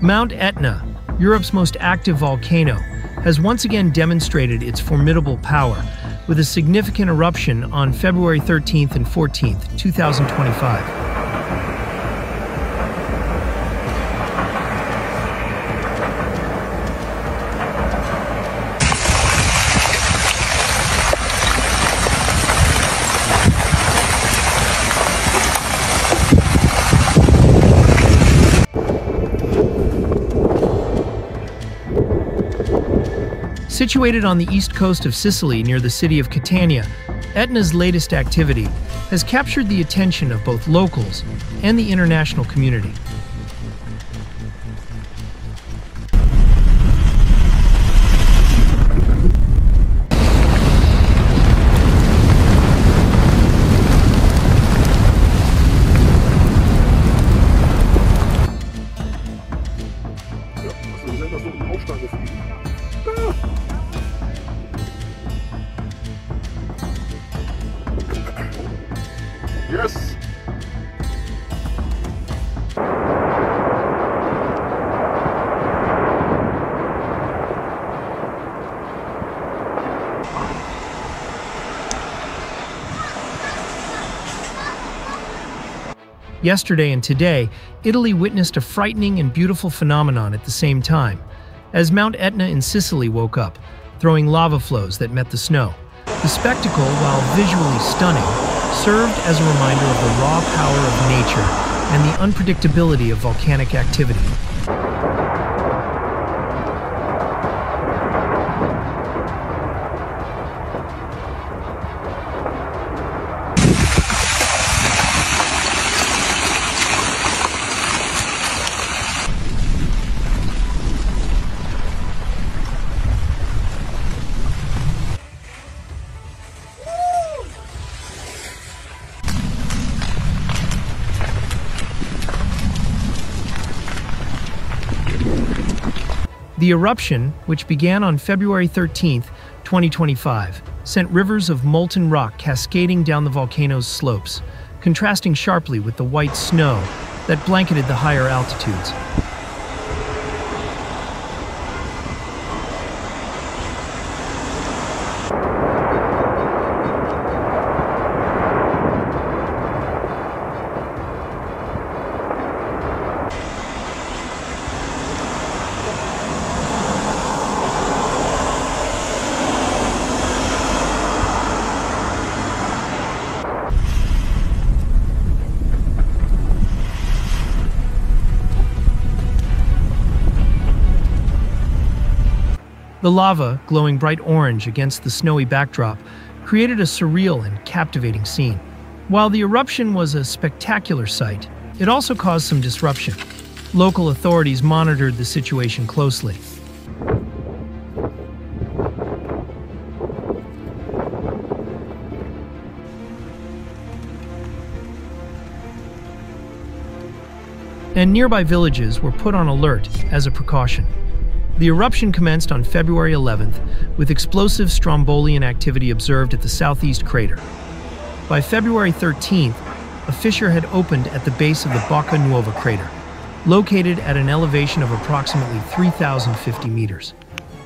Mount Etna, Europe's most active volcano, has once again demonstrated its formidable power with a significant eruption on February 13th and 14th, 2025. Situated on the east coast of Sicily near the city of Catania, Etna's latest activity has captured the attention of both locals and the international community. Yes. Yesterday and today, Italy witnessed a frightening and beautiful phenomenon at the same time, as Mount Etna in Sicily woke up, throwing lava flows that met the snow. The spectacle, while visually stunning, served as a reminder of the raw power of nature and the unpredictability of volcanic activity. The eruption, which began on February 13, 2025, sent rivers of molten rock cascading down the volcano's slopes, contrasting sharply with the white snow that blanketed the higher altitudes. The lava, glowing bright orange against the snowy backdrop, created a surreal and captivating scene. While the eruption was a spectacular sight, it also caused some disruption. Local authorities monitored the situation closely. And nearby villages were put on alert as a precaution. The eruption commenced on February 11th, with explosive strombolian activity observed at the southeast crater. By February 13th, a fissure had opened at the base of the Bocca Nuova crater, located at an elevation of approximately 3,050 meters.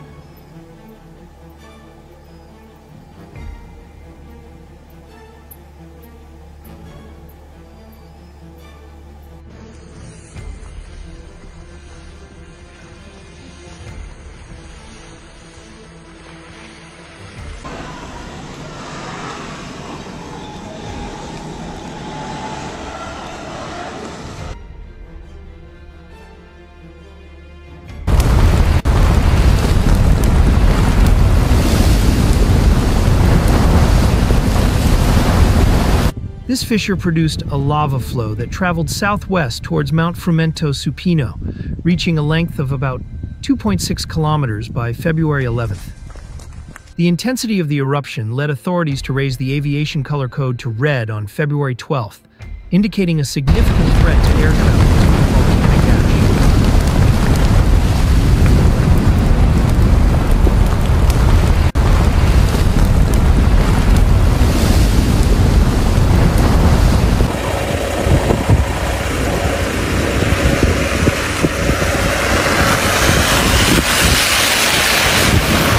This fissure produced a lava flow that traveled southwest towards Mount Frumento Supino, reaching a length of about 2.6 kilometers by February 11th. The intensity of the eruption led authorities to raise the aviation color code to red on February 12th, indicating a significant threat to air travel due to volcanic ash.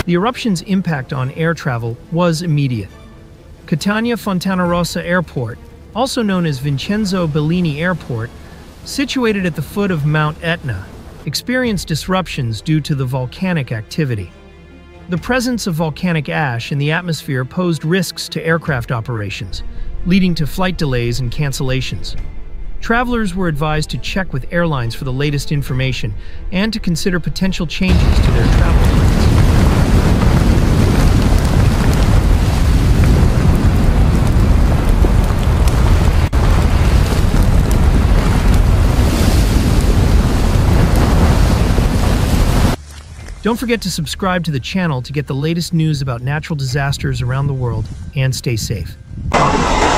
The eruption's impact on air travel was immediate. Catania Fontanarossa Airport, also known as Vincenzo Bellini Airport, situated at the foot of Mount Etna, experienced disruptions due to the volcanic activity. The presence of volcanic ash in the atmosphere posed risks to aircraft operations, leading to flight delays and cancellations. Travelers were advised to check with airlines for the latest information and to consider potential changes to their travel plans. Don't forget to subscribe to the channel to get the latest news about natural disasters around the world, and stay safe.